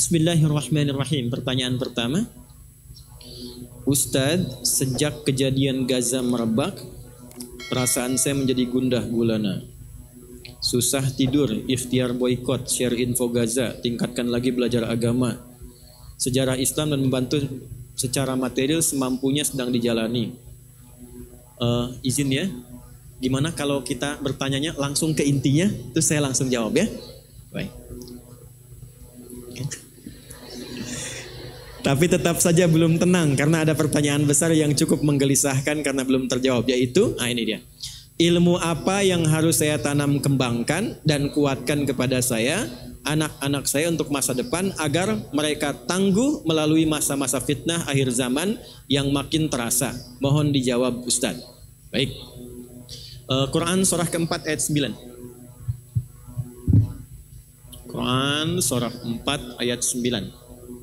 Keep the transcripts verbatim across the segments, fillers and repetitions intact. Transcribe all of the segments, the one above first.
Bismillahirrahmanirrahim. Pertanyaan pertama, Ustadz, sejak kejadian Gaza merebak, perasaan saya menjadi gundah gulana. Susah tidur, ikhtiar boykot, share info Gaza, tingkatkan lagi belajar agama, sejarah Islam dan membantu secara material semampunya sedang dijalani. Uh, izin ya, gimana kalau kita bertanyanya langsung ke intinya, terus saya langsung jawab ya. Baik. Tapi tetap saja belum tenang karena ada pertanyaan besar yang cukup menggelisahkan karena belum terjawab, yaitu, ah ini dia. Ilmu apa yang harus saya tanam kembangkan dan kuatkan kepada saya, anak-anak saya untuk masa depan agar mereka tangguh melalui masa-masa fitnah akhir zaman yang makin terasa. Mohon dijawab Ustaz. Baik. Uh, Quran surah keempat ayat sembilan. Quran surah empat ayat sembilan.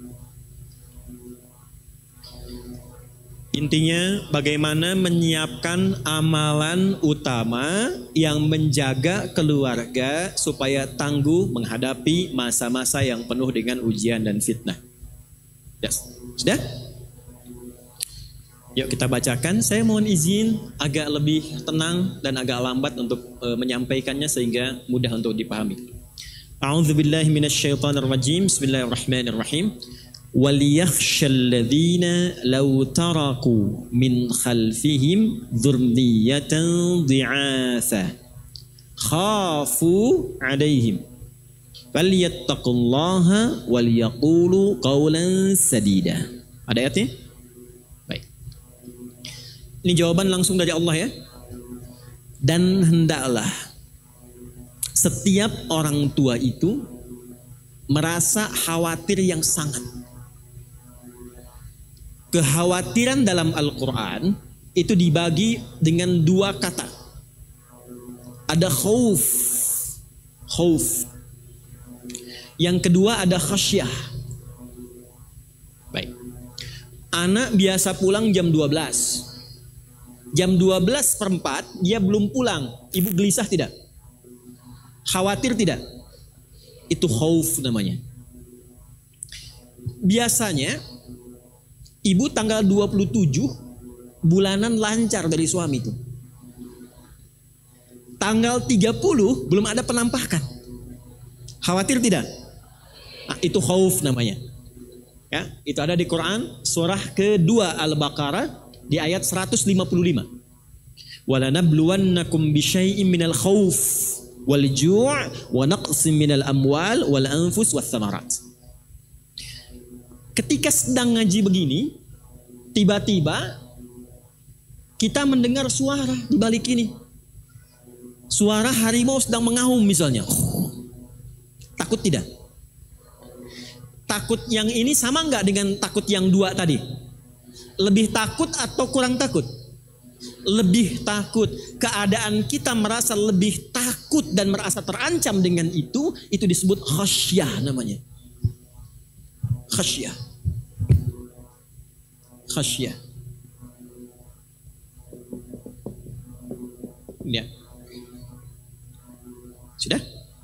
Intinya bagaimana menyiapkan amalan utama yang menjaga keluarga supaya tangguh menghadapi masa-masa yang penuh dengan ujian dan fitnah. Yes. Sudah? Yuk kita bacakan. Saya mohon izin agak lebih tenang dan agak lambat untuk uh, menyampaikannya sehingga mudah untuk dipahami. A'udzubillahi minasyaitonirrajim. Bismillahirrahmanirrahim. وَلْيَخْشَ الَّذِينَ لَوْ تَرَكُوا مِنْ خَلْفِهِمْ ذُرِّيَّةً ضِعَافًا خَافُوا عَلَيْهِمْ فَلْيَتَّقُوا اللَّهَ وَلْيَقُولُوا قَوْلًا سَدِيدًا. Ada ayatnya? Baik. Ini jawaban langsung dari Allah ya. Dan hendaklah setiap orang tua itu merasa khawatir yang sangat. Kekhawatiran dalam Al-Quran itu dibagi dengan dua kata. Ada khauf, khauf. Yang kedua ada khasyah. Baik. Anak biasa pulang jam dua belas. Jam dua belas per empat dia belum pulang. Ibu gelisah tidak? Khawatir tidak? Itu khauf namanya. Biasanya ibu tanggal dua puluh tujuh bulanan lancar dari suami itu. Tanggal tiga puluh belum ada penampakan. Khawatir tidak? Nah, itu khauf namanya. Ya, itu ada di Quran surah kedua Al-Baqarah di ayat seratus lima puluh lima. Walanabluwannakum bisyai'im minal khauf wal ju' wa naqsim minal amwal wal anfus was thamarat. Ketika sedang ngaji begini, tiba-tiba kita mendengar suara di balik ini. Suara harimau sedang mengaum misalnya. Takut tidak? Takut yang ini sama nggak dengan takut yang dua tadi? Lebih takut atau kurang takut? Lebih takut. Keadaan kita merasa lebih takut dan merasa terancam dengan itu, itu disebut khasyah namanya. Khasyah. Khasyah. Ya. Sudah?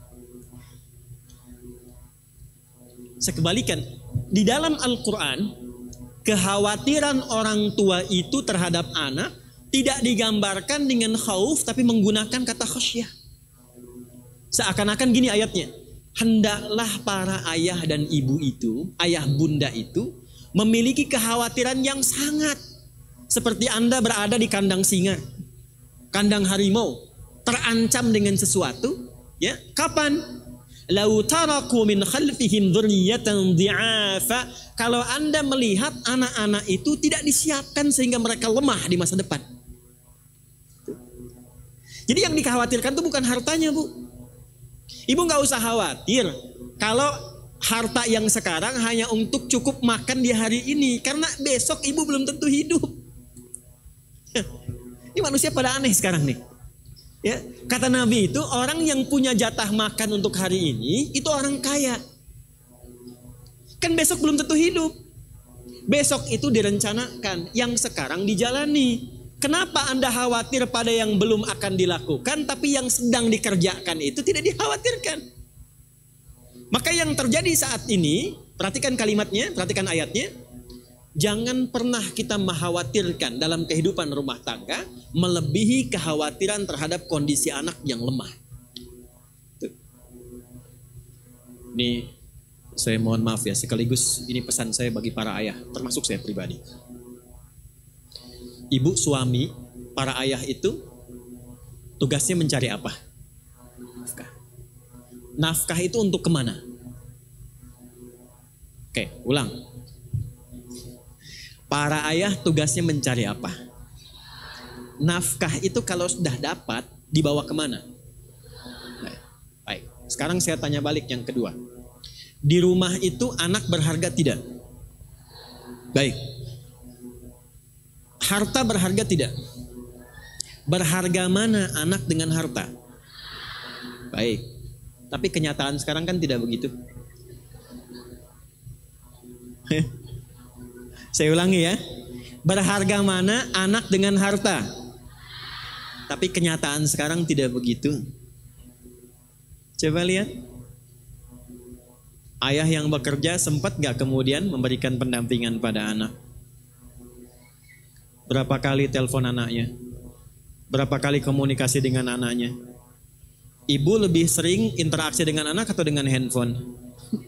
Sekebalikan, di dalam Al-Quran, kekhawatiran orang tua itu terhadap anak tidak digambarkan dengan khauf, tapi menggunakan kata khasyah. Seakan-akan gini ayatnya. Hendaklah para ayah dan ibu itu, ayah bunda itu, memiliki kekhawatiran yang sangat. Seperti Anda berada di kandang singa, kandang harimau, terancam dengan sesuatu. Ya, kapan? Lau taraku min khalfihim dzurriyyatan dhi'afa. Kalau Anda melihat anak-anak itu tidak disiapkan sehingga mereka lemah di masa depan. Jadi yang dikhawatirkan itu bukan hartanya, Bu. Ibu nggak usah khawatir kalau harta yang sekarang hanya untuk cukup makan di hari ini, karena besok ibu belum tentu hidup. Ini manusia pada aneh sekarang nih. Ya, kata Nabi itu orang yang punya jatah makan untuk hari ini itu orang kaya. Kan besok belum tentu hidup. Besok itu direncanakan, yang sekarang dijalani. Kenapa Anda khawatir pada yang belum akan dilakukan, tapi yang sedang dikerjakan itu tidak dikhawatirkan? Maka yang terjadi saat ini, Perhatikan kalimatnya, perhatikan ayatnya. Jangan pernah kita mengkhawatirkan dalam kehidupan rumah tangga melebihi kekhawatiran terhadap kondisi anak yang lemah. Tuh. Ini saya mohon maaf ya, sekaligus ini pesan saya bagi para ayah, termasuk saya pribadi. Ibu, suami, para ayah itu tugasnya mencari apa? Nafkah. Nafkah itu untuk kemana? Oke, ulang. Para ayah tugasnya mencari apa? Nafkah itu kalau sudah dapat, dibawa kemana? Baik, baik. Sekarang saya tanya balik yang kedua. Di rumah itu anak berharga tidak? Baik. Harta berharga tidak? Berharga mana anak dengan harta? Baik. Tapi kenyataan sekarang kan tidak begitu. Saya ulangi ya. Berharga mana anak dengan harta? Tapi kenyataan sekarang tidak begitu. Coba lihat. Ayah yang bekerja sempat gak kemudian memberikan pendampingan pada anak? Berapa kali telepon anaknya? Berapa kali komunikasi dengan anaknya? Ibu lebih sering interaksi dengan anak atau dengan handphone?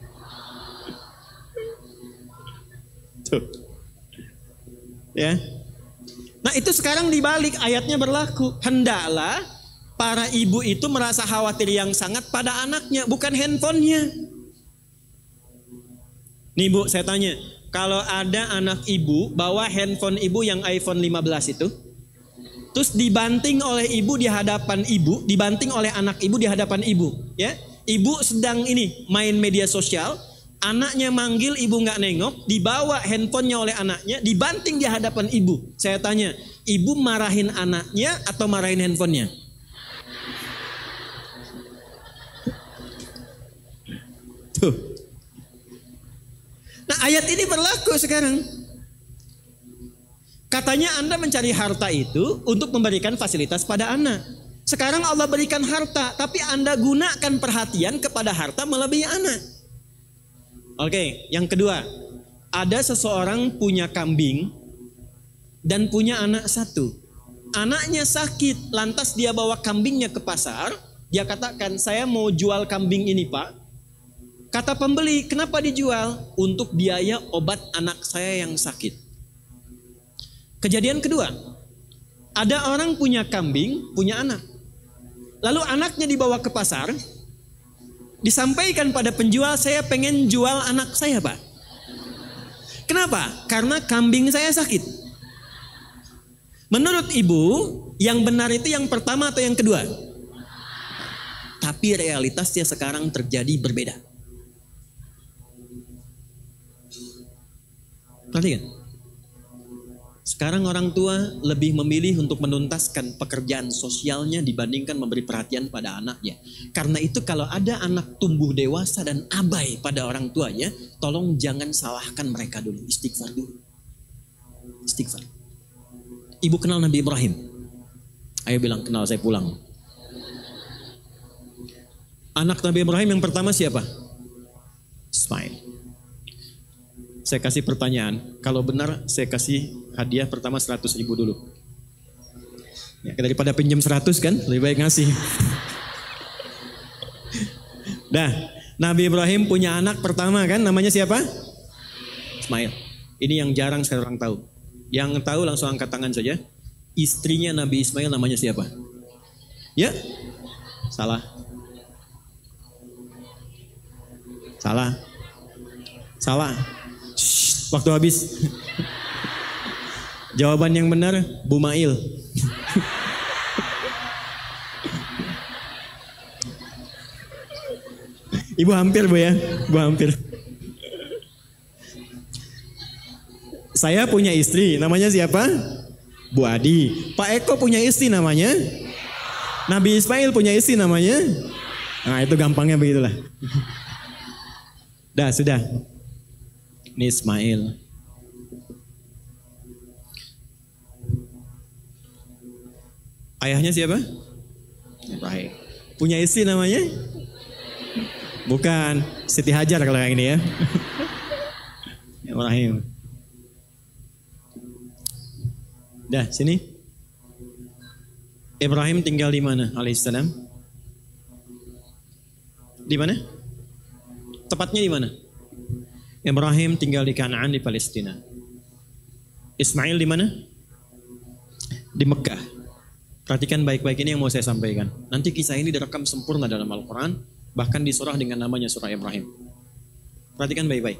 Tuh. Ya. Nah, itu sekarang dibalik, ayatnya berlaku. Hendaklah para ibu itu merasa khawatir yang sangat pada anaknya, bukan handphonenya. Nih Bu, saya tanya, kalau ada anak ibu bawa handphone ibu yang iPhone lima belas itu, terus dibanting oleh ibu di hadapan ibu, dibanting oleh anak ibu di hadapan ibu, ya. Ibu sedang ini main media sosial, anaknya manggil, ibu nggak nengok, dibawa handphonenya oleh anaknya, dibanting di hadapan ibu. Saya tanya, ibu marahin anaknya atau marahin handphonenya? Tuh. Nah, ayat ini berlaku sekarang. Katanya Anda mencari harta itu untuk memberikan fasilitas pada anak. Sekarang Allah berikan harta, tapi Anda gunakan perhatian kepada harta melebihi anak. Oke, yang kedua. Ada seseorang punya kambing dan punya anak satu. Anaknya sakit, lantas dia bawa kambingnya ke pasar. Dia katakan, saya mau jual kambing ini Pak. Kata pembeli, kenapa dijual? Untuk biaya obat anak saya yang sakit. Kejadian kedua, ada orang punya kambing, punya anak. Lalu anaknya dibawa ke pasar, disampaikan pada penjual, saya pengen jual anak saya Pak. Kenapa? Karena kambing saya sakit. Menurut ibu, yang benar itu yang pertama atau yang kedua? Tapi realitasnya sekarang terjadi berbeda. Perhatikan. Sekarang orang tua lebih memilih untuk menuntaskan pekerjaan sosialnya dibandingkan memberi perhatian pada anaknya. Karena itu kalau ada anak tumbuh dewasa dan abai pada orang tuanya, tolong jangan salahkan mereka dulu. Istighfar dulu. Istighfar. Ibu kenal Nabi Ibrahim? Ayo bilang kenal, saya pulang. Anak Nabi Ibrahim yang pertama siapa? Ismail. Saya kasih pertanyaan, kalau benar saya kasih hadiah pertama seratus ribu dulu. Ya, daripada pinjam seratus kan, lebih baik ngasih. Dah, Nabi Ibrahim punya anak pertama kan, namanya siapa? Ismail. Ini yang jarang sekarang tahu. Yang tahu langsung angkat tangan saja. Istrinya Nabi Ismail namanya siapa? Ya? Salah. Salah. Salah. Shh, waktu habis. Jawaban yang benar, Bumail. Ibu hampir Bu ya, Ibu hampir. Saya punya istri, namanya siapa? Bu Adi. Pak Eko punya istri namanya? Nabi Ismail punya istri namanya? Nah itu gampangnya begitulah. Dah sudah. Ini Ismail. Ayahnya siapa? Ibrahim. Punya istri namanya? Bukan, Siti Hajar kalau yang ini ya. Ibrahim. Dah, sini. Ibrahim tinggal di mana alaihissalam? Di mana? Tepatnya di mana? Ibrahim tinggal di Kanaan di Palestina. Ismail di mana? Di Mekah. Perhatikan baik-baik ini yang mau saya sampaikan. Nanti kisah ini direkam sempurna dalam Al-Quran, bahkan di surah dengan namanya surah Ibrahim. Perhatikan baik-baik.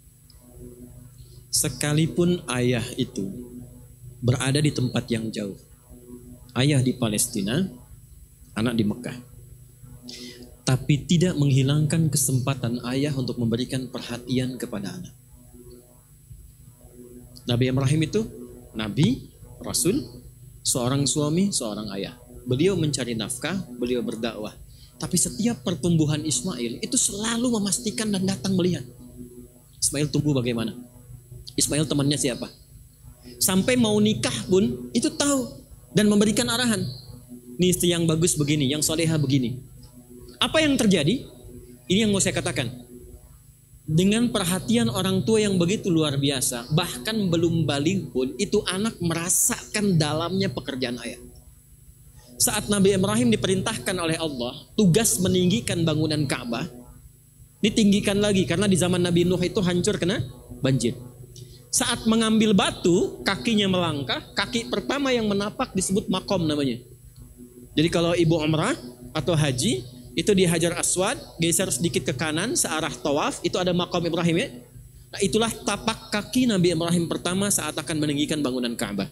Sekalipun ayah itu berada di tempat yang jauh, ayah di Palestina, anak di Mekah, tapi tidak menghilangkan kesempatan ayah untuk memberikan perhatian kepada anak. Nabi Ibrahim itu Nabi, Rasul, seorang suami, seorang ayah. Beliau mencari nafkah, beliau berdakwah. Tapi setiap pertumbuhan Ismail itu selalu memastikan dan datang melihat. Ismail tumbuh bagaimana? Ismail temannya siapa? Sampai mau nikah pun itu tahu dan memberikan arahan. Ini istri yang bagus begini, yang soleha begini. Apa yang terjadi? Ini yang mau saya katakan. Dengan perhatian orang tua yang begitu luar biasa, bahkan belum balik pun, itu anak merasakan dalamnya pekerjaan ayah. Saat Nabi Ibrahim diperintahkan oleh Allah, tugas meninggikan bangunan Ka'bah, ditinggikan lagi, karena di zaman Nabi Nuh itu hancur kena banjir. Saat mengambil batu, kakinya melangkah, kaki pertama yang menapak disebut makom namanya. Jadi kalau ibu umrah atau haji, itu di Hajar Aswad, geser sedikit ke kanan, searah tawaf, itu ada makom Ibrahim ya. Nah, itulah tapak kaki Nabi Ibrahim pertama saat akan meninggikan bangunan Ka'bah.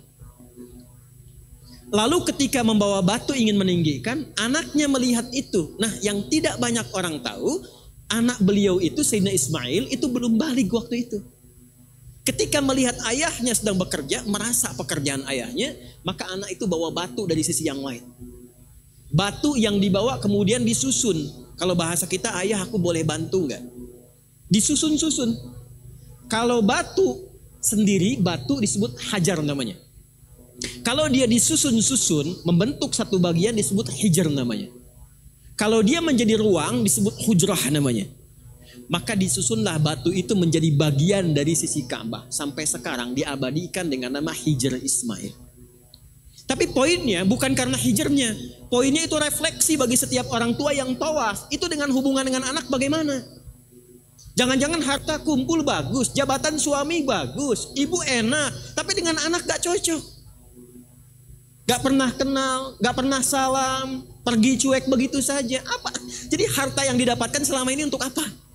Lalu ketika membawa batu ingin meninggikan, anaknya melihat itu. Nah, yang tidak banyak orang tahu, anak beliau itu, Sayyidina Ismail, itu belum balik waktu itu. Ketika melihat ayahnya sedang bekerja, merasa pekerjaan ayahnya, maka anak itu bawa batu dari sisi yang lain. Batu yang dibawa kemudian disusun. Kalau bahasa kita, ayah aku boleh bantu nggak? Disusun-susun. Kalau batu sendiri, batu disebut hajar namanya. Kalau dia disusun-susun, membentuk satu bagian disebut hijr namanya. Kalau dia menjadi ruang disebut hujrah namanya. Maka disusunlah batu itu menjadi bagian dari sisi Ka'bah. Sampai sekarang diabadikan dengan nama Hijr Ismail. Tapi poinnya bukan karena hijrnya. Poinnya itu refleksi bagi setiap orang tua yang tawaf. Itu dengan hubungan dengan anak bagaimana? Jangan-jangan harta kumpul bagus, jabatan suami bagus, ibu enak, tapi dengan anak gak cocok. Gak pernah kenal, gak pernah salam, pergi cuek begitu saja. Apa? Jadi harta yang didapatkan selama ini untuk apa?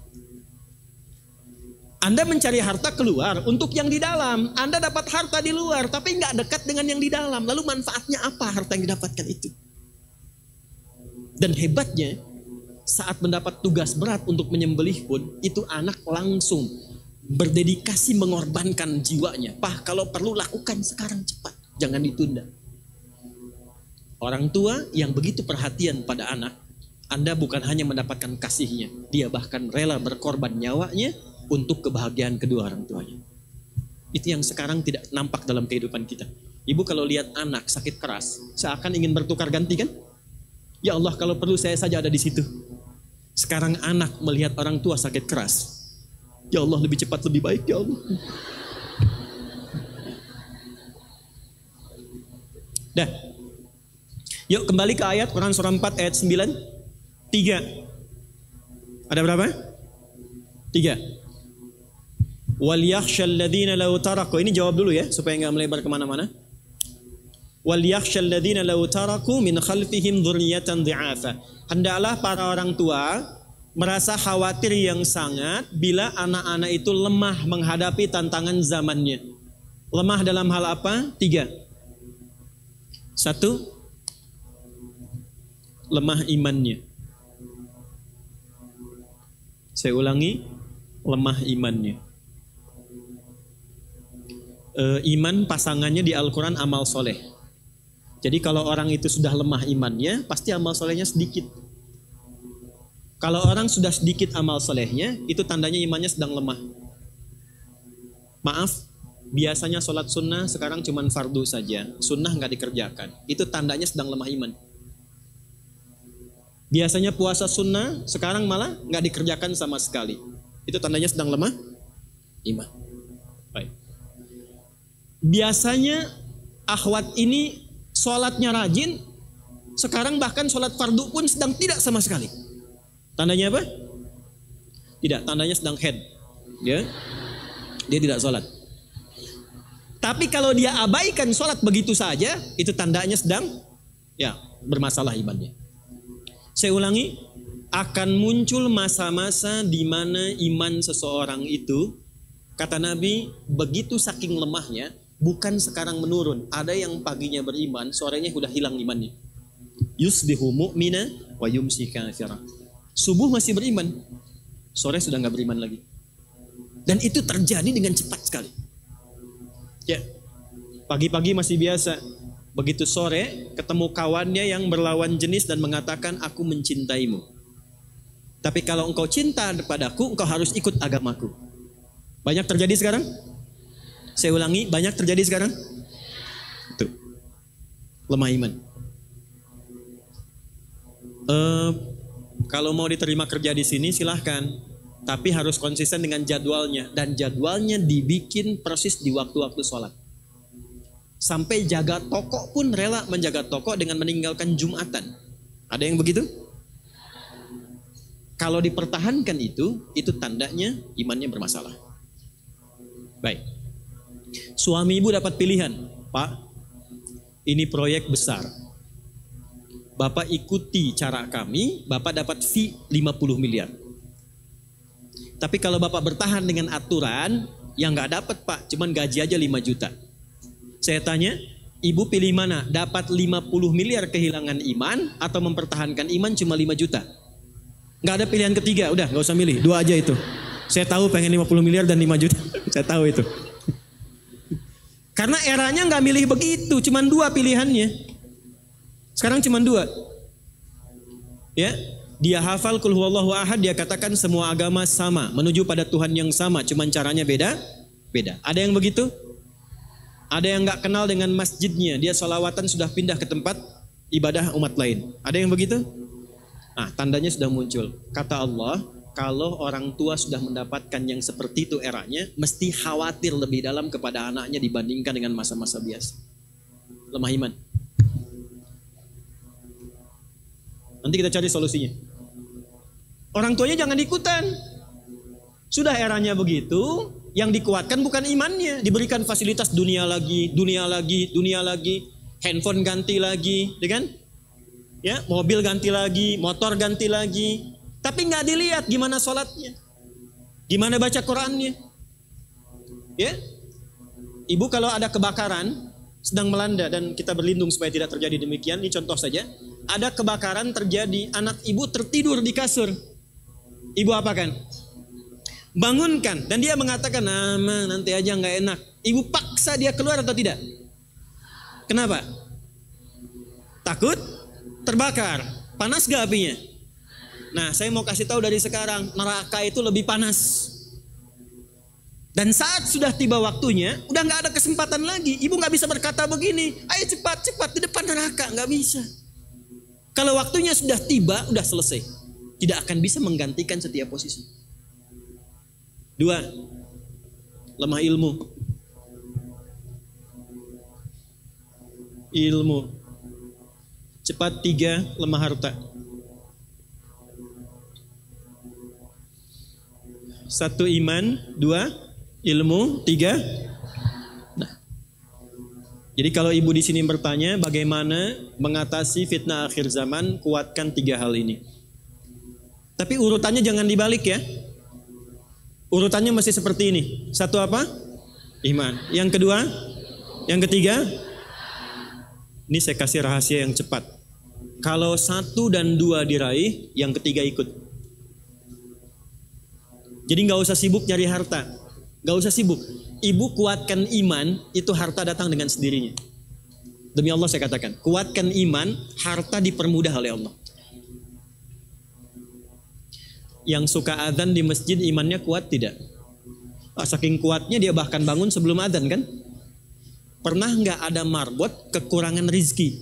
Anda mencari harta keluar untuk yang di dalam. Anda dapat harta di luar tapi nggak dekat dengan yang di dalam. Lalu manfaatnya apa harta yang didapatkan itu? Dan hebatnya saat mendapat tugas berat untuk menyembelih pun, itu anak langsung berdedikasi mengorbankan jiwanya. Pak, kalau perlu lakukan sekarang cepat, jangan ditunda. Orang tua yang begitu perhatian pada anak, Anda bukan hanya mendapatkan kasihnya, dia bahkan rela berkorban nyawanya untuk kebahagiaan kedua orang tuanya. Itu yang sekarang tidak nampak dalam kehidupan kita. Ibu kalau lihat anak sakit keras, seakan ingin bertukar ganti kan? Ya Allah, kalau perlu saya saja ada di situ. Sekarang anak melihat orang tua sakit keras, ya Allah lebih cepat lebih baik ya Allah. Dah. Yuk kembali ke ayat Quran surah empat ayat sembilan. Tiga. Ada berapa? Tiga. Wal yakhshal ladzina law taraku, ini jawab dulu ya supaya enggak melebar kemana-mana. Wal yakhshal ladzina law taraku min khalfihim dzurriyyatan dhi'afa. Hendaklah para orang tua merasa khawatir yang sangat bila anak-anak itu lemah menghadapi tantangan zamannya. Lemah dalam hal apa? Tiga. Satu, lemah imannya. Saya ulangi, lemah imannya. E, iman pasangannya di Al-Quran amal soleh. Jadi kalau orang itu sudah lemah imannya, pasti amal solehnya sedikit. Kalau orang sudah sedikit amal solehnya, itu tandanya imannya sedang lemah. Maaf, biasanya sholat sunnah sekarang cuma fardu saja. Sunnah nggak dikerjakan. Itu tandanya sedang lemah iman. Biasanya puasa sunnah sekarang malah nggak dikerjakan sama sekali. Itu tandanya sedang lemah iman. biasanya akhwat ini sholatnya rajin, sekarang bahkan sholat fardu pun sedang tidak sama sekali. Tandanya apa? Tidak, tandanya sedang head. Ya, dia tidak sholat. Tapi kalau dia abaikan sholat begitu saja, itu tandanya sedang ya bermasalah imannya. Saya ulangi, akan muncul masa-masa di mana iman seseorang itu, kata Nabi, begitu saking lemahnya, bukan sekarang menurun. Ada yang paginya beriman, sorenya sudah hilang imannya. Yusbihu mu'mina wa yumsi kafira. Subuh masih beriman, sore sudah nggak beriman lagi. Dan itu terjadi dengan cepat sekali. Ya, pagi-pagi masih biasa, begitu sore ketemu kawannya yang berlawan jenis dan mengatakan aku mencintaimu. Tapi kalau engkau cinta padaku, engkau harus ikut agamaku. Banyak terjadi sekarang? Saya ulangi, banyak terjadi sekarang? Itu lemah iman. Uh, kalau mau diterima kerja di sini silahkan, tapi harus konsisten dengan jadwalnya, dan jadwalnya dibikin persis di waktu-waktu sholat. Sampai jaga toko pun rela menjaga toko dengan meninggalkan Jumatan. Ada yang begitu? Kalau dipertahankan itu, itu tandanya imannya bermasalah. Baik. Suami ibu dapat pilihan, Pak, ini proyek besar. Bapak ikuti cara kami, Bapak dapat fee lima puluh miliar. Tapi kalau Bapak bertahan dengan aturan, yang nggak dapat Pak, cuman gaji aja lima juta. Saya tanya, ibu pilih mana? Dapat lima puluh miliar kehilangan iman, atau mempertahankan iman cuma lima juta? Nggak ada pilihan ketiga, udah nggak usah milih, dua aja itu. Saya tahu pengen lima puluh miliar dan lima juta, saya tahu itu. Karena eranya nggak milih begitu, cuman dua pilihannya. Sekarang cuma dua. Ya, dia hafal Qul huwallahu ahad, dia katakan semua agama sama, menuju pada Tuhan yang sama, cuman caranya beda, beda. Ada yang begitu? Ada yang nggak kenal dengan masjidnya, dia sholawatan sudah pindah ke tempat ibadah umat lain. Ada yang begitu? Nah, tandanya sudah muncul. Kata Allah, kalau orang tua sudah mendapatkan yang seperti itu eranya, mesti khawatir lebih dalam kepada anaknya dibandingkan dengan masa-masa biasa. Lemah iman. Nanti kita cari solusinya. Orang tuanya jangan ikutan. Sudah eranya begitu, yang dikuatkan bukan imannya. Diberikan fasilitas dunia lagi, dunia lagi, dunia lagi. Handphone ganti lagi, ya kan? Ya, mobil ganti lagi, motor ganti lagi. Tapi nggak dilihat gimana sholatnya, gimana baca Qurannya. Ya, ibu kalau ada kebakaran sedang melanda dan kita berlindung supaya tidak terjadi demikian. Ini contoh saja. Ada kebakaran terjadi, anak ibu tertidur di kasur. Ibu apakan? Bangunkan. Dan dia mengatakan, nama nanti aja nggak enak. Ibu paksa dia keluar atau tidak? Kenapa? Takut terbakar. Panas gak apinya? Nah, saya mau kasih tahu dari sekarang, neraka itu lebih panas. Dan saat sudah tiba waktunya, udah nggak ada kesempatan lagi. Ibu nggak bisa berkata begini, ayo cepat cepat di depan neraka, nggak bisa. Kalau waktunya sudah tiba, udah selesai. Tidak akan bisa menggantikan setiap posisi. Dua, lemah ilmu. Ilmu. Cepat. Tiga, lemah harta. Satu, iman. Dua, ilmu. Tiga, nah. Jadi kalau ibu di sini bertanya bagaimana mengatasi fitnah akhir zaman, kuatkan tiga hal ini. Tapi urutannya jangan dibalik ya. Urutannya masih seperti ini. Satu apa? Iman. Yang kedua? Yang ketiga? Ini saya kasih rahasia yang cepat. Kalau satu dan dua diraih, yang ketiga ikut. Jadi nggak usah sibuk nyari harta. Nggak usah sibuk. Ibu kuatkan iman, itu harta datang dengan sendirinya. Demi Allah saya katakan, kuatkan iman, harta dipermudah oleh Allah. Yang suka adzan di masjid imannya kuat tidak? Oh, saking kuatnya dia bahkan bangun sebelum adzan kan? Pernah nggak ada marbot kekurangan rizki?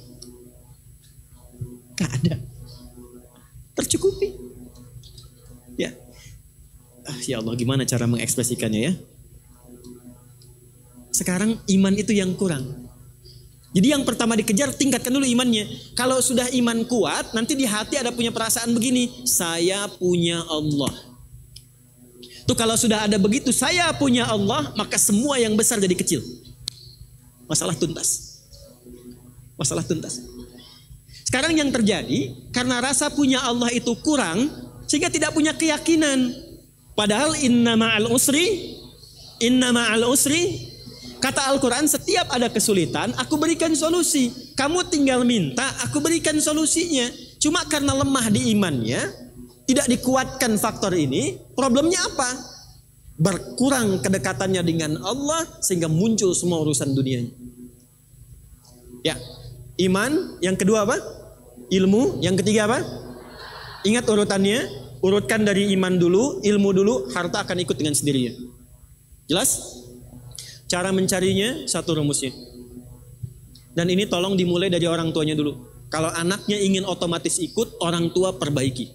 Nggak ada. Tercukupi. Ya. Ah, ya Allah, gimana cara mengekspresikannya ya? Sekarang iman itu yang kurang. Jadi yang pertama dikejar, tingkatkan dulu imannya. Kalau sudah iman kuat, nanti di hati ada punya perasaan begini, saya punya Allah. Tuh kalau sudah ada begitu, saya punya Allah, maka semua yang besar jadi kecil. Masalah tuntas. Masalah tuntas. Sekarang yang terjadi, karena rasa punya Allah itu kurang, sehingga tidak punya keyakinan. Padahal inna ma'al usri, inna ma'al usri, kata Al-Quran, setiap ada kesulitan, aku berikan solusi. Kamu tinggal minta, aku berikan solusinya. Cuma karena lemah di imannya, tidak dikuatkan faktor ini, problemnya apa? Berkurang kedekatannya dengan Allah, sehingga muncul semua urusan dunianya. Ya, iman. Yang kedua apa? Ilmu. Yang ketiga apa? Ingat urutannya, urutkan dari iman dulu, ilmu dulu, harta akan ikut dengan sendirinya. Jelas? Cara mencarinya satu rumusnya. Dan ini tolong dimulai dari orang tuanya dulu. Kalau anaknya ingin otomatis ikut, orang tua perbaiki.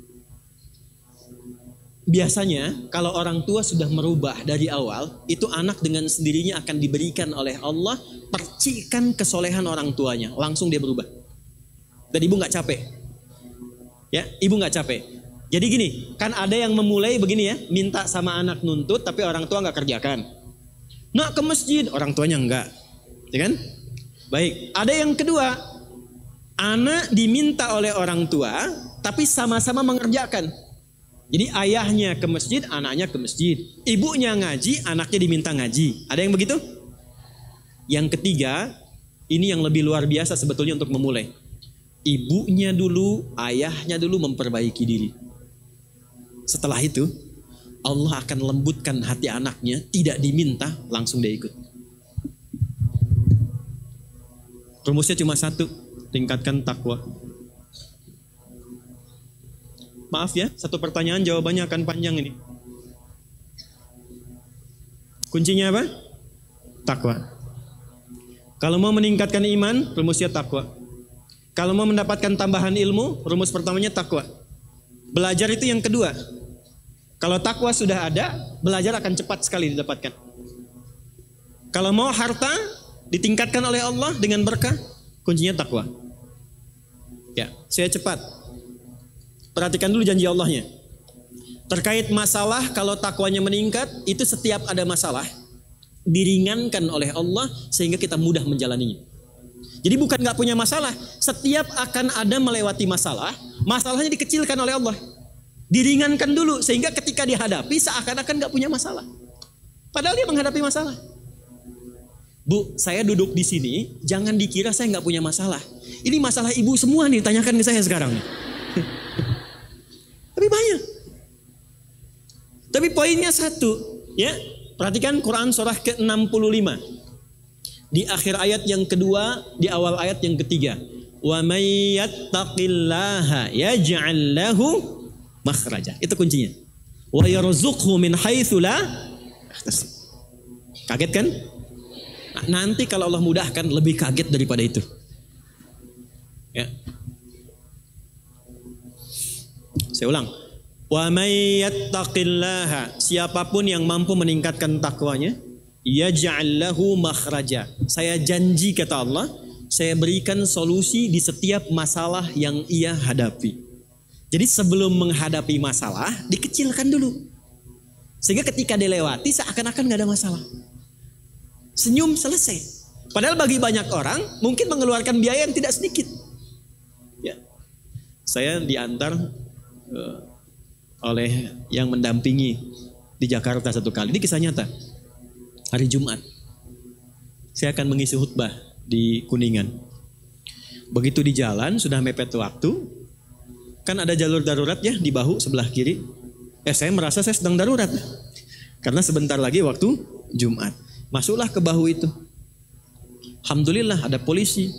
Biasanya kalau orang tua sudah merubah dari awal, itu anak dengan sendirinya akan diberikan oleh Allah percikan kesolehan orang tuanya. Langsung dia berubah. Dan ibu gak capek. Ya, ibu gak capek. Jadi gini, kan ada yang memulai begini ya, minta sama anak nuntut tapi orang tua gak kerjakan. Nak ke masjid, orang tuanya enggak, ya kan? Baik, ada yang kedua, anak diminta oleh orang tua, tapi sama-sama mengerjakan. Jadi ayahnya ke masjid, anaknya ke masjid. Ibunya ngaji, anaknya diminta ngaji. Ada yang begitu? Yang ketiga, ini yang lebih luar biasa sebetulnya untuk memulai. Ibunya dulu, ayahnya dulu memperbaiki diri. Setelah itu, Allah akan lembutkan hati anaknya, tidak diminta, langsung dia ikut. Rumusnya cuma satu, tingkatkan takwa. Maaf ya, satu pertanyaan jawabannya akan panjang ini. Kuncinya apa? Takwa. Kalau mau meningkatkan iman, rumusnya takwa. Kalau mau mendapatkan tambahan ilmu, rumus pertamanya takwa. Belajar itu yang kedua. Kalau takwa sudah ada, belajar akan cepat sekali didapatkan. Kalau mau harta ditingkatkan oleh Allah dengan berkah, kuncinya takwa. Ya, saya cepat. Perhatikan dulu janji Allahnya. Terkait masalah, kalau takwanya meningkat, itu setiap ada masalah, diringankan oleh Allah sehingga kita mudah menjalaninya. Jadi bukan gak punya masalah, setiap akan ada melewati masalah, masalahnya dikecilkan oleh Allah. Diringankan dulu sehingga ketika dihadapi seakan-akan gak punya masalah. Padahal dia menghadapi masalah. Bu, saya duduk di sini, jangan dikira saya gak punya masalah. Ini masalah ibu semua nih, tanyakan ke saya sekarang. Tapi banyak. Tapi poinnya satu, ya. Perhatikan Quran surah ke enam puluh lima. Di akhir ayat yang kedua, di awal ayat yang ketiga. Wa may yattaqillaha yaj'al lahu makhraja. Itu kuncinya. Wa yarzuqhu min haitsu la yahtasib. Kaget kan? Nah, nanti kalau Allah mudahkan lebih kaget daripada itu. Ya. Saya ulang. Wa may yattaqillaha, siapapun yang mampu meningkatkan takwanya, yaj'al lahu makhraja. Saya janji kata Allah, saya berikan solusi di setiap masalah yang ia hadapi. Jadi sebelum menghadapi masalah, dikecilkan dulu. Sehingga ketika dilewati seakan-akan gak ada masalah. Senyum selesai. Padahal bagi banyak orang mungkin mengeluarkan biaya yang tidak sedikit. Ya. Saya diantar uh, oleh yang mendampingi di Jakarta satu kali. Ini kisah nyata. Hari Jumat. Saya akan mengisi khutbah di Kuningan. Begitu di jalan, sudah mepet waktu. Kan ada jalur darurat ya di bahu sebelah kiri. Eh saya merasa saya sedang darurat. Karena sebentar lagi waktu Jumat. Masuklah ke bahu itu. Alhamdulillah ada polisi.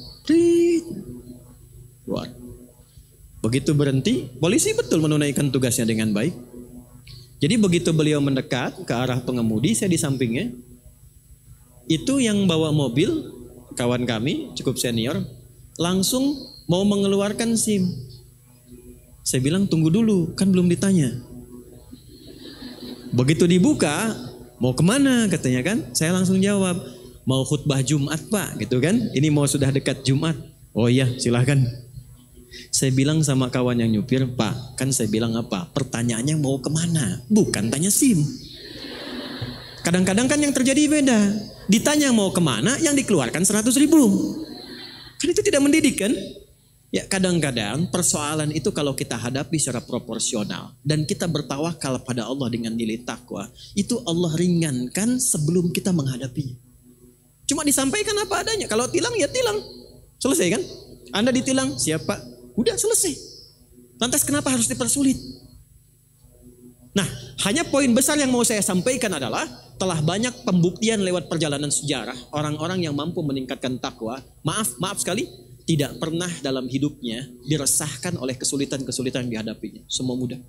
Begitu berhenti, polisi betul menunaikan tugasnya dengan baik. Jadi begitu beliau mendekat ke arah pengemudi, saya di sampingnya. Itu yang bawa mobil, kawan kami cukup senior, langsung mau mengeluarkan SIM. Saya bilang tunggu dulu, kan belum ditanya. Begitu dibuka, Mau kemana katanya kan? Saya langsung jawab, mau khutbah Jumat Pak gitu kan. Ini mau sudah dekat Jumat. Oh iya silahkan. Saya bilang sama kawan yang nyupir, Pak kan saya bilang apa? Pertanyaannya mau kemana? Bukan tanya SIM. Kadang-kadang kan yang terjadi beda. Ditanya mau kemana, yang dikeluarkan seratus ribu. Kan itu tidak mendidik kan? Ya kadang-kadang persoalan itu kalau kita hadapi secara proporsional dan kita bertawakal pada Allah dengan nilai takwa, itu Allah ringankan sebelum kita menghadapinya. Cuma disampaikan apa adanya. Kalau tilang ya tilang. Selesai kan? Anda ditilang, siapa? Udah selesai. Lantas kenapa harus dipersulit? Nah, hanya poin besar yang mau saya sampaikan adalah telah banyak pembuktian lewat perjalanan sejarah orang-orang yang mampu meningkatkan takwa, maaf, maaf sekali, tidak pernah dalam hidupnya diresahkan oleh kesulitan-kesulitan yang dihadapinya. Semua mudah.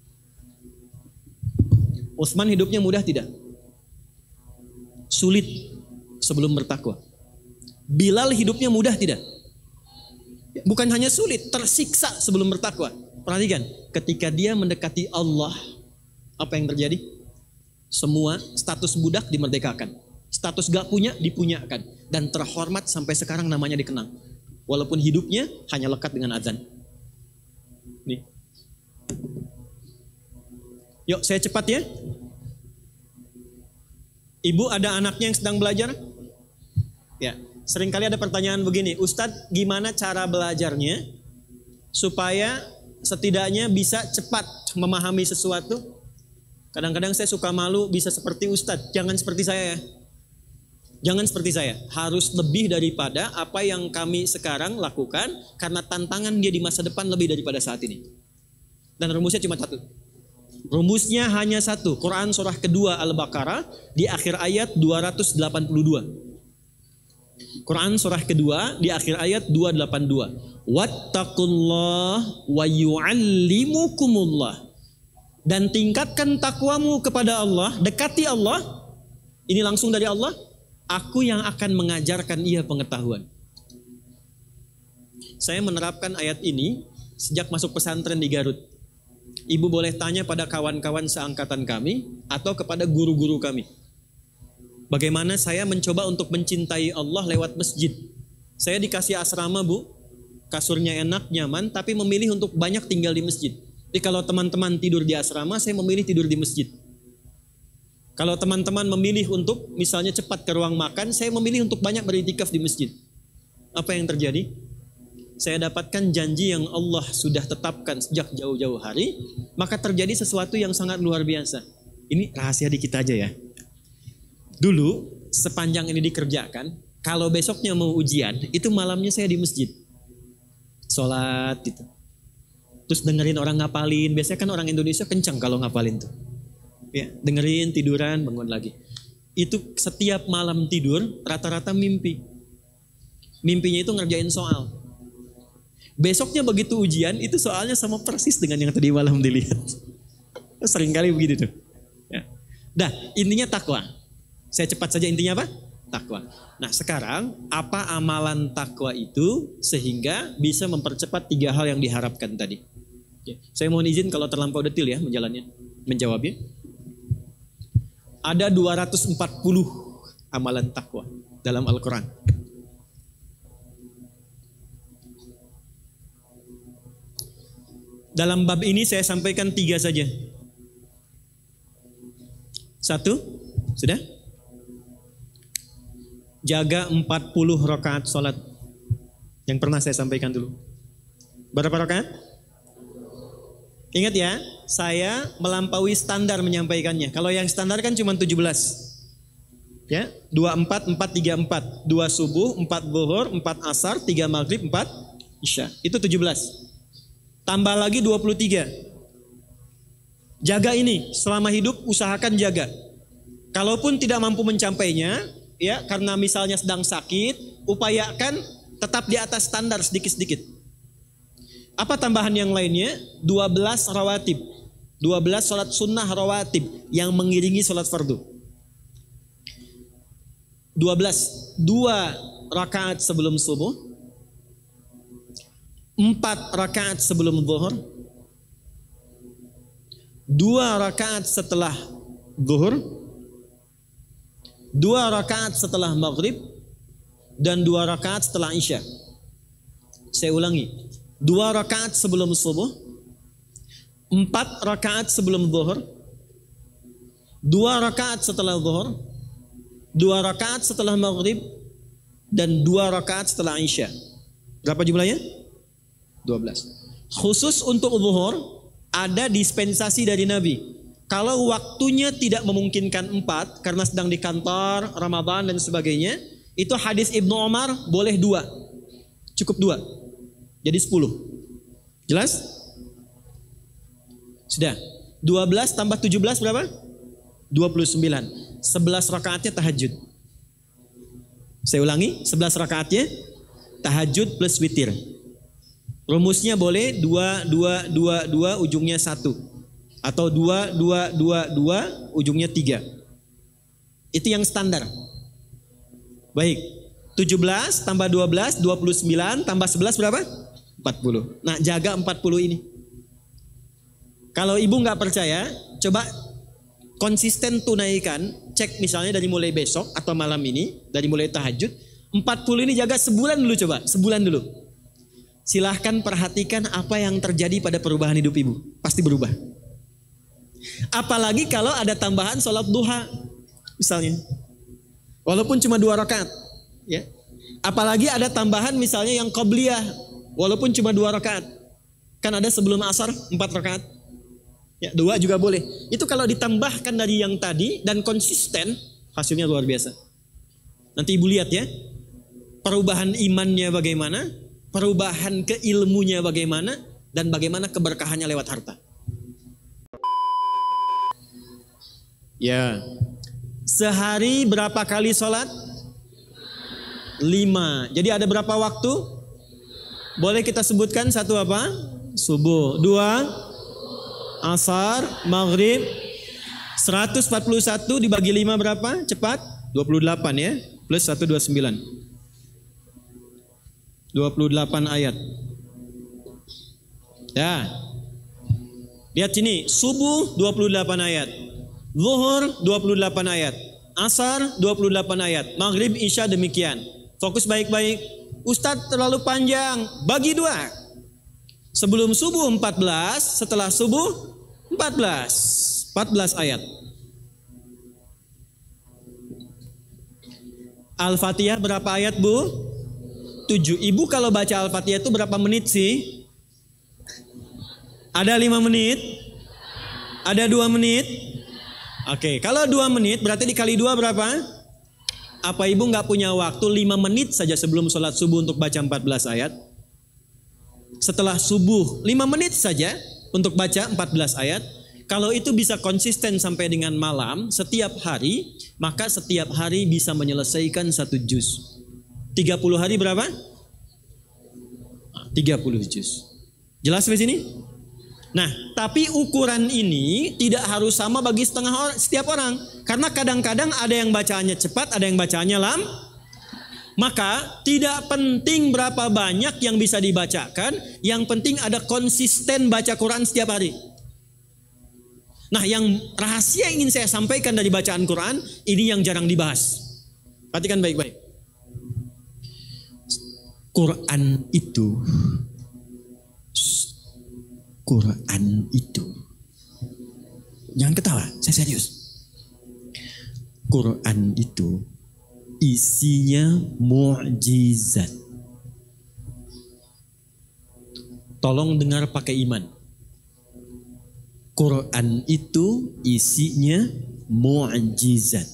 Utsman hidupnya mudah tidak? Sulit sebelum bertakwa. Bilal hidupnya mudah tidak? Bukan hanya sulit, tersiksa sebelum bertakwa. Perhatikan, ketika dia mendekati Allah, apa yang terjadi? Semua status budak dimerdekakan. Status gak punya, dipunyakan. Dan terhormat sampai sekarang namanya dikenang. Walaupun hidupnya hanya lekat dengan azan. Nih. Yuk saya cepat ya. Ibu ada anaknya yang sedang belajar? Ya, seringkali ada pertanyaan begini, Ustadz gimana cara belajarnya supaya setidaknya bisa cepat memahami sesuatu? Kadang-kadang saya suka malu bisa seperti Ustadz, jangan seperti saya ya. Jangan seperti saya, harus lebih daripada apa yang kami sekarang lakukan karena tantangan dia di masa depan lebih daripada saat ini. Dan rumusnya cuma satu. Rumusnya hanya satu. Quran surah kedua Al-Baqarah di akhir ayat dua ratus delapan puluh dua. Quran surah kedua di akhir ayat dua ratus delapan puluh dua. Wattaqullah wa yu'allimukumullah. Dan tingkatkan takwamu kepada Allah, dekati Allah. Ini langsung dari Allah. Aku yang akan mengajarkan ia pengetahuan. Saya menerapkan ayat ini sejak masuk pesantren di Garut. Ibu boleh tanya pada kawan-kawan seangkatan kami atau kepada guru-guru kami. Bagaimana saya mencoba untuk mencintai Allah lewat masjid. Saya dikasih asrama bu, kasurnya enak, nyaman, tapi memilih untuk banyak tinggal di masjid. Jadi kalau teman-teman tidur di asrama, saya memilih tidur di masjid. Kalau teman-teman memilih untuk misalnya cepat ke ruang makan, saya memilih untuk banyak beriktikaf di masjid. Apa yang terjadi? Saya dapatkan janji yang Allah sudah tetapkan sejak jauh-jauh hari, maka terjadi sesuatu yang sangat luar biasa. Ini rahasia di kita aja ya. Dulu sepanjang ini dikerjakan, kalau besoknya mau ujian, itu malamnya saya di masjid. Sholat gitu. Terus dengerin orang ngapalin, biasanya kan orang Indonesia kencang kalau ngapalin tuh. Ya, dengerin, tiduran, bangun lagi. Itu setiap malam tidur rata-rata mimpi. Mimpinya itu ngerjain soal. Besoknya begitu ujian itu soalnya sama persis dengan yang tadi malam dilihat. Seringkali begitu tuh. Ya. Dah, intinya takwa. Saya cepat saja intinya apa? Takwa. Nah sekarang apa amalan takwa itu sehingga bisa mempercepat tiga hal yang diharapkan tadi. Ya. Saya mohon izin kalau terlampau detil ya menjalannya, menjawabnya. Ada dua ratus empat puluh amalan takwa dalam Al-Quran. Dalam bab ini saya sampaikan tiga saja. Satu, sudah? Jaga empat puluh rakaat sholat. Yang pernah saya sampaikan dulu. Berapa rakaat? Ingat ya, saya melampaui standar menyampaikannya. Kalau yang standar kan cuma tujuh belas. Ya, dua puluh empat, empat, tiga puluh empat. dua subuh, empat zuhur, empat asar, tiga maghrib, empat isya. Itu tujuh belas. Tambah lagi dua puluh tiga. Jaga ini, selama hidup usahakan jaga. Kalaupun tidak mampu mencapainya, ya karena misalnya sedang sakit, upayakan tetap di atas standar sedikit-sedikit. Apa tambahan yang lainnya? dua belas rawatib. dua belas sholat sunnah rawatib yang mengiringi sholat fardu. dua belas. dua rakaat sebelum subuh. empat rakaat sebelum zuhur. dua rakaat setelah zuhur. dua rakaat setelah maghrib, dan dua rakaat setelah isya. Saya ulangi, dua rakaat sebelum subuh, empat rakaat sebelum zuhur, dua rakaat setelah zuhur, dua rakaat setelah maghrib, dan dua rakaat setelah isya. Berapa jumlahnya? dua belas. Khusus untuk zuhur ada dispensasi dari Nabi. Kalau waktunya tidak memungkinkan empat karena sedang di kantor, Ramadan dan sebagainya, itu hadis Ibnu Umar boleh dua, cukup dua, jadi sepuluh. Jelas? Sudah. dua belas tambah tujuh belas berapa? dua puluh sembilan. sebelas rakaatnya tahajud. Saya ulangi, sebelas rakaatnya tahajud plus witir. Rumusnya boleh dua, dua, dua, dua, ujungnya satu. Atau dua, dua, dua, dua, ujungnya tiga. Itu yang standar. Baik, tujuh belas tambah dua belas, dua puluh sembilan, tambah sebelas berapa? empat puluh. Nah, jaga empat puluh ini. Kalau ibu nggak percaya, coba konsisten tunaikan. Cek misalnya dari mulai besok atau malam ini, dari mulai tahajud. empat puluh ini jaga sebulan dulu coba, sebulan dulu. Silahkan perhatikan apa yang terjadi pada perubahan hidup ibu. Pasti berubah. Apalagi kalau ada tambahan sholat duha misalnya, walaupun cuma dua rakaat, ya. Apalagi ada tambahan misalnya yang qobliyah, walaupun cuma dua rakaat. Kan ada sebelum asar empat rakaat, ya, dua juga boleh. Itu kalau ditambahkan dari yang tadi dan konsisten, hasilnya luar biasa. Nanti ibu lihat ya, perubahan imannya bagaimana, perubahan keilmunya bagaimana, dan bagaimana keberkahannya lewat harta. Ya, sehari berapa kali sholat? Lima. Jadi ada berapa waktu? Boleh kita sebutkan satu apa? Subuh. Dua, asar, maghrib. seratus empat puluh satu dibagi lima berapa? Cepat? dua puluh delapan ya. Plus seratus dua puluh sembilan. dua puluh delapan ayat. Ya. Lihat sini, subuh dua puluh delapan ayat. Zuhur dua puluh delapan ayat. Asar dua puluh delapan ayat. Maghrib, isya demikian. Fokus baik-baik. Ustadz terlalu panjang. Bagi dua. Sebelum subuh empat belas, setelah subuh empat belas. empat belas ayat. Al-Fatihah berapa ayat, Bu? tujuh. Ibu kalau baca Al-Fatihah itu berapa menit sih? Ada lima menit? Ada dua menit? Oke, kalau dua menit berarti dikali dua berapa? Apa ibu nggak punya waktu lima menit saja sebelum sholat subuh untuk baca empat belas ayat? Setelah subuh lima menit saja untuk baca empat belas ayat. Kalau itu bisa konsisten sampai dengan malam setiap hari, maka setiap hari bisa menyelesaikan satu juz. tiga puluh hari berapa? tiga puluh juz. Jelas di sini? Nah, tapi ukuran ini tidak harus sama bagi setengah orang, setiap orang. Karena kadang-kadang ada yang bacaannya cepat, ada yang bacaannya lam. Maka tidak penting berapa banyak yang bisa dibacakan, yang penting ada konsisten baca Quran setiap hari. Nah, yang rahasia yang ingin saya sampaikan dari bacaan Quran, ini yang jarang dibahas. Perhatikan baik-baik. Quran itu Quran itu jangan ketawa, saya serius. Quran itu isinya mukjizat. Tolong dengar pakai iman. Quran itu isinya mukjizat.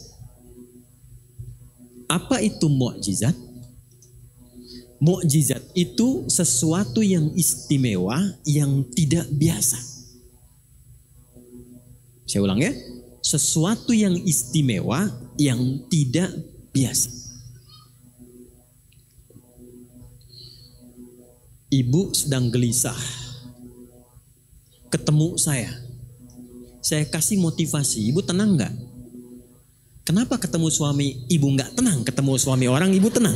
Apa itu mukjizat? Mukjizat itu sesuatu yang istimewa, yang tidak biasa. Saya ulang ya, sesuatu yang istimewa, yang tidak biasa. Ibu sedang gelisah, ketemu saya, saya kasih motivasi, ibu tenang nggak? Kenapa ketemu suami ibu nggak tenang? Ketemu suami orang ibu tenang.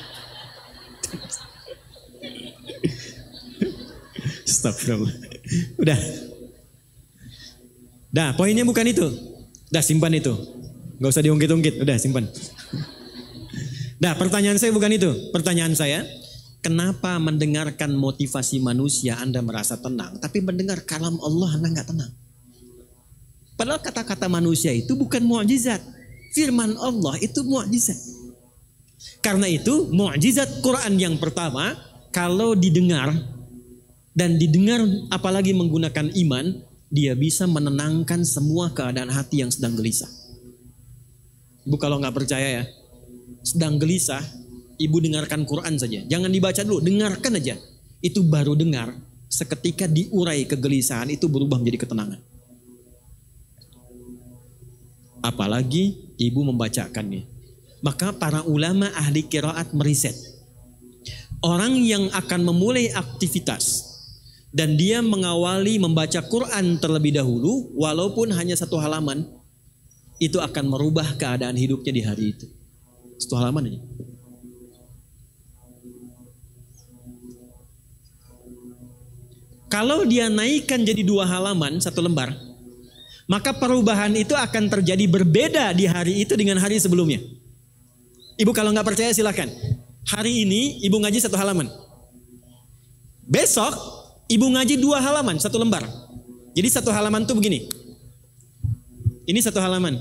Astagfirullah. Udah. Dah, poinnya bukan itu. Dah, simpan itu. Gak usah diungkit-ungkit, udah simpan. Nah, pertanyaan saya bukan itu. Pertanyaan saya, kenapa mendengarkan motivasi manusia Anda merasa tenang, tapi mendengar kalam Allah Anda nggak tenang? Padahal kata-kata manusia itu bukan mukjizat. Firman Allah itu mukjizat. Karena itu mukjizat Quran yang pertama, kalau didengar dan didengar apalagi menggunakan iman, dia bisa menenangkan semua keadaan hati yang sedang gelisah. Ibu kalau nggak percaya ya, sedang gelisah, ibu dengarkan Quran saja. Jangan dibaca dulu, dengarkan aja. Itu baru dengar, seketika diurai kegelisahan itu berubah menjadi ketenangan. Apalagi ibu membacakannya. Maka para ulama ahli qiraat meriset. Orang yang akan memulai aktivitas dan dia mengawali membaca Quran terlebih dahulu, walaupun hanya satu halaman, itu akan merubah keadaan hidupnya di hari itu. Satu halaman aja. Kalau dia naikkan jadi dua halaman, satu lembar, maka perubahan itu akan terjadi berbeda di hari itu dengan hari sebelumnya. Ibu kalau nggak percaya silakan. Hari ini ibu ngaji satu halaman. Besok ibu ngaji dua halaman, satu lembar. Jadi satu halaman tuh begini. Ini satu halaman.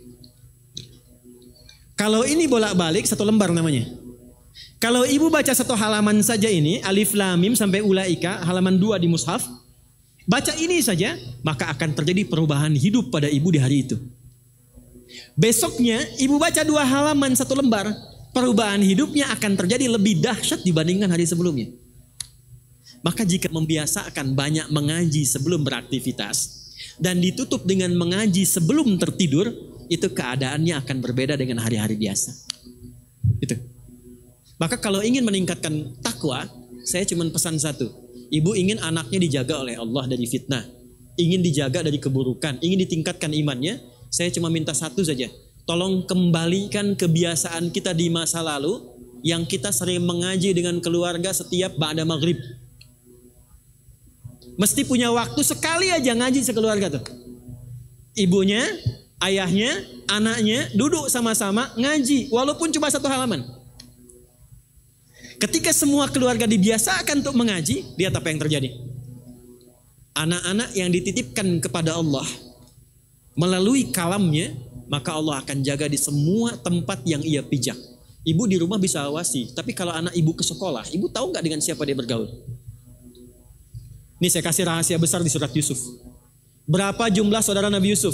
Kalau ini bolak-balik satu lembar namanya. Kalau ibu baca satu halaman saja ini, alif lam mim sampai ulaika, halaman dua di mushaf, baca ini saja, maka akan terjadi perubahan hidup pada ibu di hari itu. Besoknya ibu baca dua halaman satu lembar, perubahan hidupnya akan terjadi lebih dahsyat dibandingkan hari sebelumnya. Maka jika membiasakan banyak mengaji sebelum beraktivitas dan ditutup dengan mengaji sebelum tertidur, itu keadaannya akan berbeda dengan hari-hari biasa. Itu. Maka kalau ingin meningkatkan takwa, saya cuma pesan satu. Ibu ingin anaknya dijaga oleh Allah dari fitnah, ingin dijaga dari keburukan, ingin ditingkatkan imannya, saya cuma minta satu saja. Tolong kembalikan kebiasaan kita di masa lalu yang kita sering mengaji dengan keluarga setiap ba'da maghrib. Mesti punya waktu sekali aja ngaji sekeluarga tuh. Ibunya, ayahnya, anaknya duduk sama-sama ngaji walaupun cuma satu halaman. Ketika semua keluarga dibiasakan untuk mengaji, lihat apa yang terjadi. Anak-anak yang dititipkan kepada Allah melalui kalamnya, maka Allah akan jaga di semua tempat yang ia pijak. Ibu di rumah bisa awasi, tapi kalau anak ibu ke sekolah, ibu tahu nggak dengan siapa dia bergaul? Ini saya kasih rahasia besar di surat Yusuf. Berapa jumlah saudara Nabi Yusuf?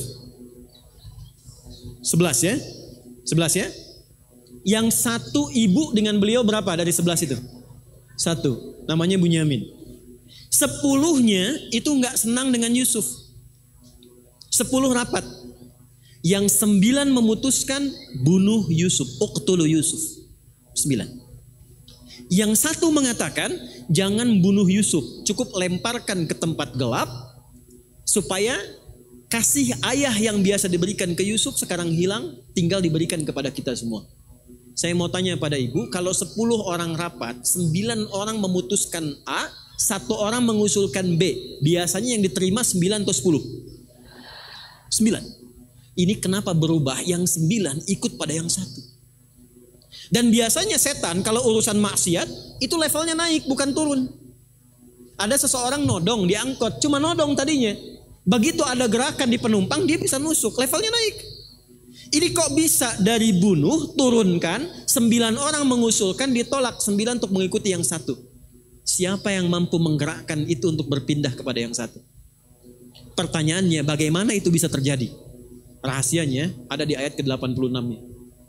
Sebelas ya? Sebelas ya? Yang satu ibu dengan beliau berapa dari sebelas itu? Satu. Namanya Bunyamin. Sepuluhnya itu nggak senang dengan Yusuf. Sepuluh rapat. Yang sembilan memutuskan bunuh Yusuf. Uqtulu Yusuf. Sembilan. Yang satu mengatakan jangan bunuh Yusuf, cukup lemparkan ke tempat gelap supaya kasih ayah yang biasa diberikan ke Yusuf sekarang hilang, tinggal diberikan kepada kita semua. Saya mau tanya pada ibu, kalau sepuluh orang rapat, sembilan orang memutuskan A, satu orang mengusulkan B, biasanya yang diterima sembilan atau sepuluh? Sembilan. Ini kenapa berubah? Yang sembilan ikut pada yang satu. Dan biasanya setan kalau urusan maksiat itu levelnya naik bukan turun. Ada seseorang nodong di angkot, cuma nodong tadinya. Begitu ada gerakan di penumpang dia bisa nusuk, levelnya naik. Ini kok bisa dari bunuh turunkan, sembilan orang mengusulkan ditolak, sembilan untuk mengikuti yang satu. Siapa yang mampu menggerakkan itu untuk berpindah kepada yang satu? Pertanyaannya bagaimana itu bisa terjadi? Rahasianya ada di ayat ke delapan puluh enam-nya.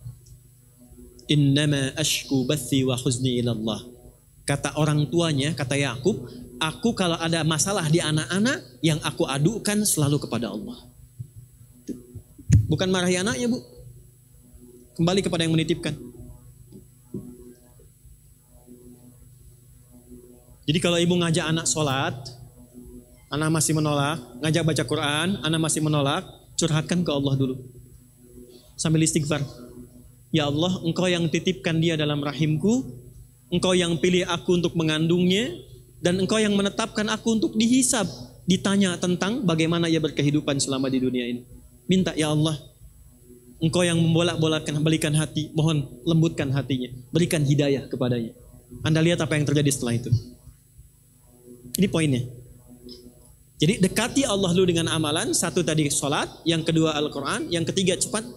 Innama ashku bathi wa huzni ilallah. Kata orang tuanya, kata Yakub, aku kalau ada masalah di anak-anak, yang aku adukan selalu kepada Allah. Bukan marahi anaknya, Bu. Kembali kepada yang menitipkan. Jadi kalau ibu ngajak anak sholat, anak masih menolak, ngajak baca Quran, anak masih menolak, curhatkan ke Allah dulu. Sambil istighfar. Ya Allah, engkau yang titipkan dia dalam rahimku, engkau yang pilih aku untuk mengandungnya, dan engkau yang menetapkan aku untuk dihisab, ditanya tentang bagaimana ia berkehidupan selama di dunia ini. Minta, ya Allah, Engkau yang membolak-bolakkan, balikan hati, mohon lembutkan hatinya, berikan hidayah kepadanya. Anda lihat apa yang terjadi setelah itu. Ini poinnya. Jadi dekati Allah dulu dengan amalan. Satu tadi sholat, yang kedua Al-Quran, yang ketiga cepat.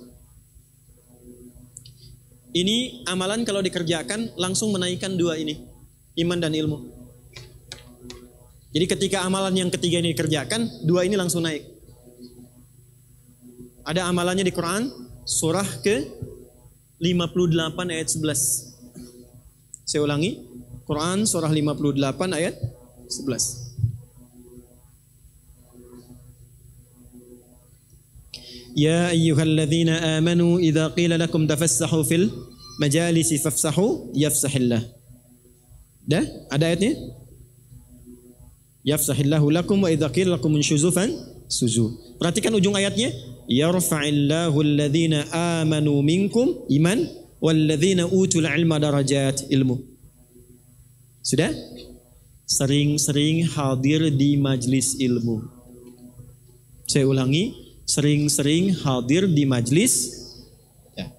Ini amalan kalau dikerjakan langsung menaikkan dua ini, iman dan ilmu. Jadi ketika amalan yang ketiga ini dikerjakan, dua ini langsung naik. Ada amalannya di Quran, surah ke lima puluh delapan ayat sebelas. Saya ulangi, Quran surah lima puluh delapan ayat sebelas. Ya ayyuhalladzina amanu idza qila lakum tafassahu fil majalisi fafsahu yafsahillah. Dah, ada ayatnya? Yafsahillahu lakum wa idza qila lakum unshuzu fan suzu. Perhatikan ujung ayatnya, yarfa'illahu alladzina amanu minkum iman walladzina utul ilma darajat ilmu. Sudah? Sering-sering hadir di majlis ilmu. Saya ulangi, sering-sering hadir di majlis. Ya.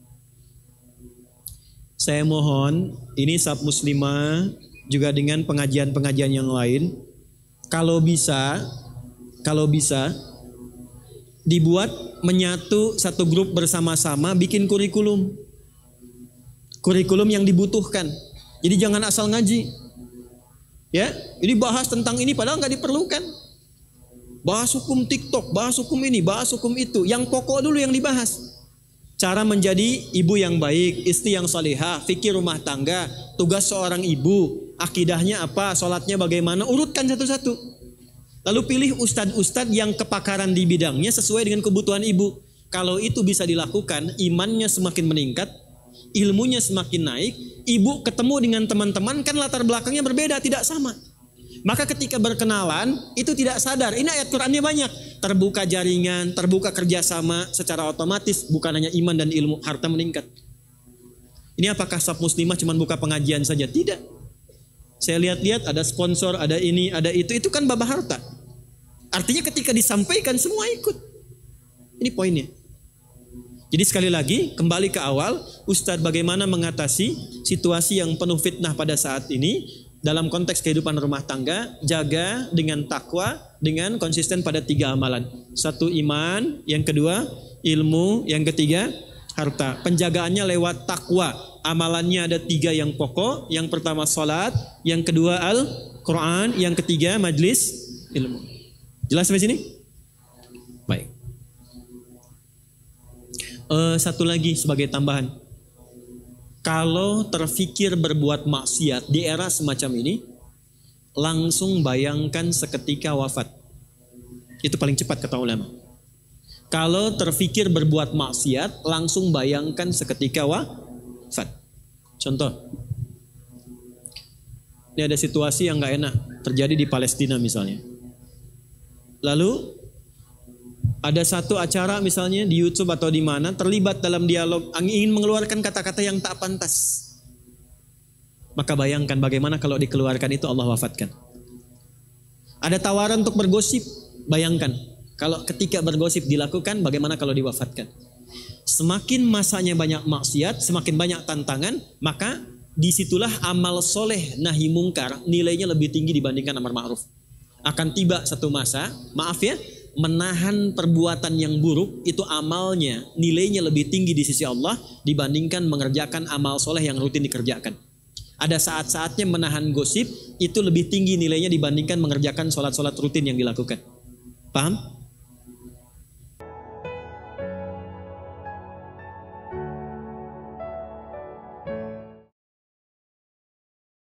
Saya mohon, ini sab muslimah juga dengan pengajian-pengajian yang lain, kalau bisa, kalau bisa dibuat menyatu satu grup bersama-sama, bikin kurikulum, kurikulum yang dibutuhkan. Jadi jangan asal ngaji, ya. Ini bahas tentang ini padahal nggak diperlukan. Bahas hukum TikTok, bahas hukum ini, bahas hukum itu. Yang pokok dulu yang dibahas. Cara menjadi ibu yang baik, istri yang salihah, fikir rumah tangga, tugas seorang ibu, akidahnya apa, sholatnya bagaimana, urutkan satu-satu. Lalu pilih ustadz-ustadz yang kepakaran di bidangnya sesuai dengan kebutuhan ibu. Kalau itu bisa dilakukan, imannya semakin meningkat, ilmunya semakin naik, ibu ketemu dengan teman-teman kan latar belakangnya berbeda, tidak sama. Maka ketika berkenalan, itu tidak sadar, ini ayat Qurannya banyak. Terbuka jaringan, terbuka kerjasama, secara otomatis bukan hanya iman dan ilmu, harta meningkat. Ini apakah sab muslimah cuma buka pengajian saja? Tidak. Saya lihat-lihat ada sponsor, ada ini, ada itu, itu kan baba harta. Artinya ketika disampaikan semua ikut. Ini poinnya. Jadi sekali lagi, kembali ke awal, Ustadz bagaimana mengatasi situasi yang penuh fitnah pada saat ini. Dalam konteks kehidupan rumah tangga, jaga dengan takwa, dengan konsisten pada tiga amalan. Satu iman, yang kedua ilmu, yang ketiga harta. Penjagaannya lewat takwa. Amalannya ada tiga yang pokok. Yang pertama salat, yang kedua Al-Quran, yang ketiga majlis ilmu. Jelas sampai sini? Baik. Uh, satu lagi sebagai tambahan. Kalau terfikir berbuat maksiat di era semacam ini, langsung bayangkan seketika wafat. Itu paling cepat kata ulama. Kalau terfikir berbuat maksiat, langsung bayangkan seketika wafat. Contoh, ini ada situasi yang gak enak terjadi di Palestina misalnya. Lalu ada satu acara misalnya di YouTube atau di mana terlibat dalam dialog ingin mengeluarkan kata-kata yang tak pantas. Maka bayangkan bagaimana kalau dikeluarkan itu Allah wafatkan. Ada tawaran untuk bergosip, bayangkan kalau ketika bergosip dilakukan bagaimana kalau diwafatkan. Semakin masanya banyak maksiat, semakin banyak tantangan, maka disitulah amal soleh nahi mungkar nilainya lebih tinggi dibandingkan amar ma'ruf. Akan tiba satu masa, maaf ya, menahan perbuatan yang buruk itu amalnya nilainya lebih tinggi di sisi Allah dibandingkan mengerjakan amal soleh yang rutin dikerjakan. Ada saat-saatnya menahan gosip itu lebih tinggi nilainya dibandingkan mengerjakan sholat-sholat rutin yang dilakukan. Paham?